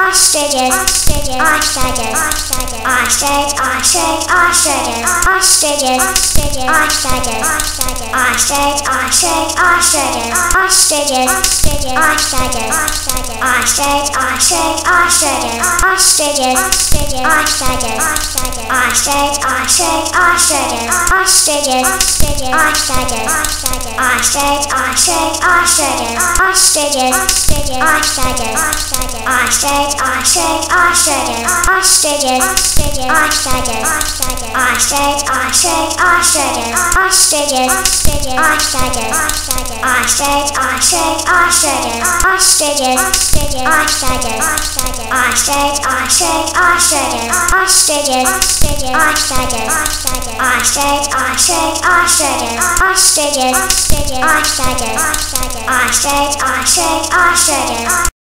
ostriches, ostriches, ostriches, ostrich, ostrich, ostriches, ostriches, ostriches, ostriches, ostrich, ostrich, ostriches, ostriches, ostriches, ostriches, ostrich, ostrich, ostriches, ostriches, ostriches, ostriches, ostrich, ostrich, ostriches, ostriches, ostriches, ostriches, ostrich, ostrich, ostriches, ostriches, ostriches, ostriches, ostrich, ostrich, ostriches, ostriches, ostriches, ostriches, ostrich, ostrich, ostriches, ostriches, ostriches, ostriches, ostrich, ostrich, ostriches, ostriches, ostriches, ostriches, ostrich, ostrich, ostriches, ostriches, ostriches, ostriches, ostrich, ostrich, ostriches, ostriches, ostriches, ostriches, ostrich, ostrich, ostriches.